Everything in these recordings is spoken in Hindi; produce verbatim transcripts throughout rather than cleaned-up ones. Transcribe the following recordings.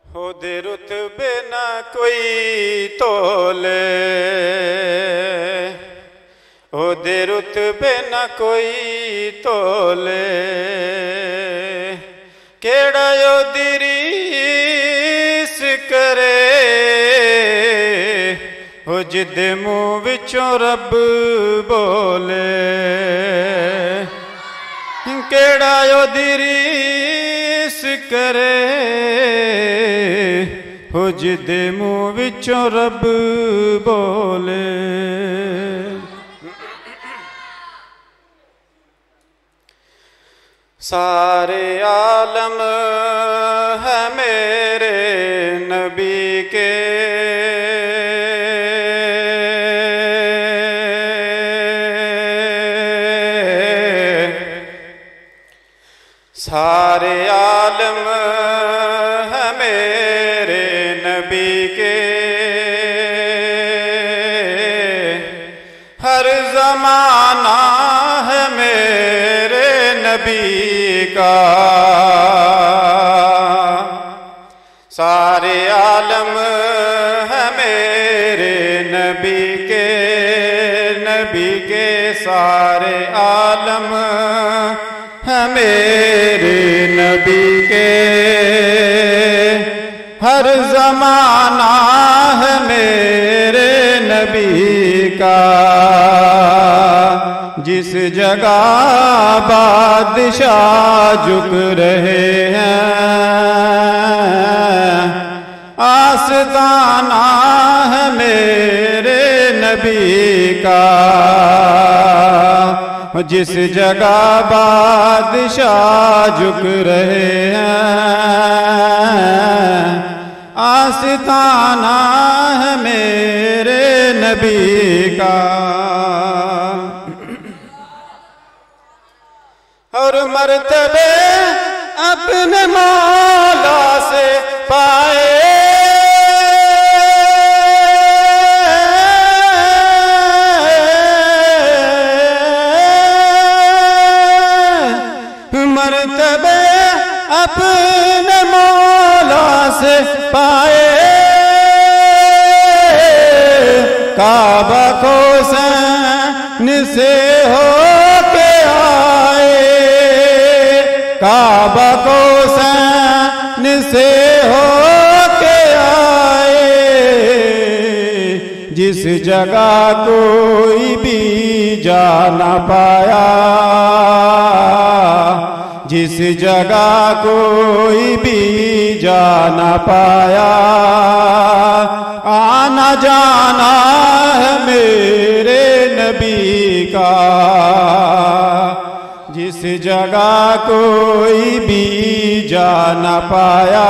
होदे रुतबे ना कोई तोले, होदे रुतबे ना कोई तोले, केड़ा ओदी रीस करे, हो जिदे मुँह विचों रब बोले, केड़ा ओदी रीस करे, हो जिदे मुँह विचों रब बोले। सारे आलम है मेरे नबी के, सारे आलम है मेरे नबी के, हर ज़माना है मेरे नबी का, सारे आलम है मेरे नबी के, नबी के सारे आलम है मेरे नबी के, हर ज़माना है मेरे नबी का, जिस जगह बादशाह झुक रहे हैं, आस्ताना है मेरे नबी का, जिस जगह बादशाह झुक रहे हैं, आस्ताना है मेरे नबी का। और मर्तबे अपने मौला से पाए, मर्तबे अपने मौला से पाए, काबा को सन से हो के आए, काबा को सन से हो के आए, जिस जगह कोई भी जा ना पाया, जिस जगह कोई भी जा ना पाया, आना जाना है मेरे नबी का, जिस जगह कोई भी जा ना पाया,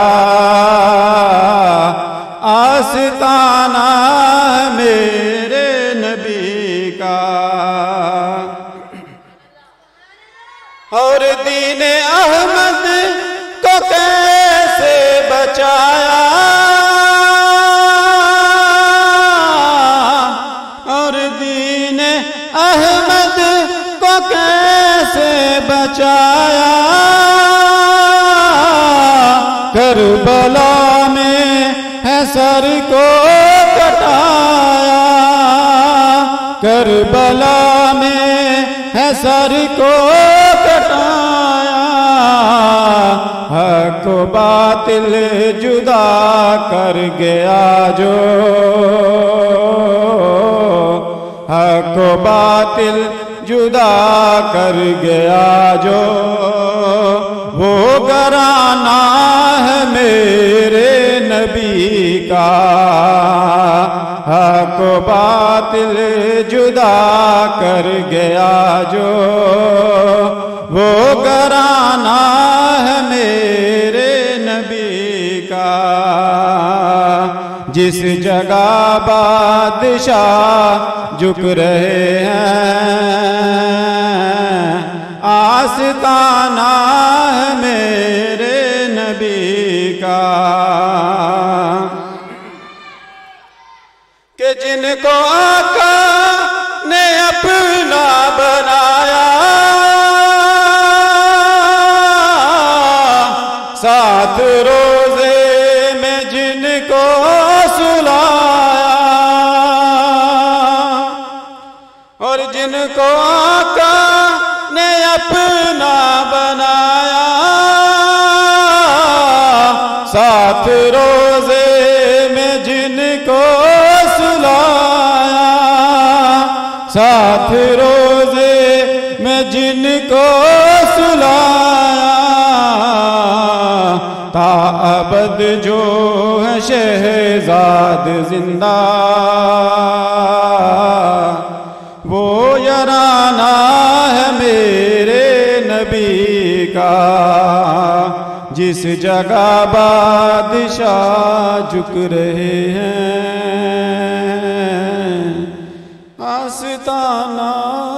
आस्ताना है मेरे नबी का। और दीने अहमद को कैसे बचाया, और दीने अहमद को कैसे बचाया, करबला में है सर को कटाया, करबला में है सर को कटाया, हक बातिल जुदा कर गया जो, हक बातिल जुदा कर गया जो, वो घराना है मेरे नबी का, हक बातिल जुदा कर गया जो, वो घराना है मेरे नबी का, जिस जगह बादशाह झुक रहे हैं, आस्ताना है मेरे नबी का, कि जिनको आका ने अपना बनाया, सात रोजे में जिनको आका ने अपना बनाया, सात रोजे में जिनको सुलाया, सात रोजे में जिनको सुलाया, ता अबद जो है शहजाद जिंदा, वो यराना है मेरे नबी का। जिस जगह बादशाह झुक रहे हैं, आस्ताना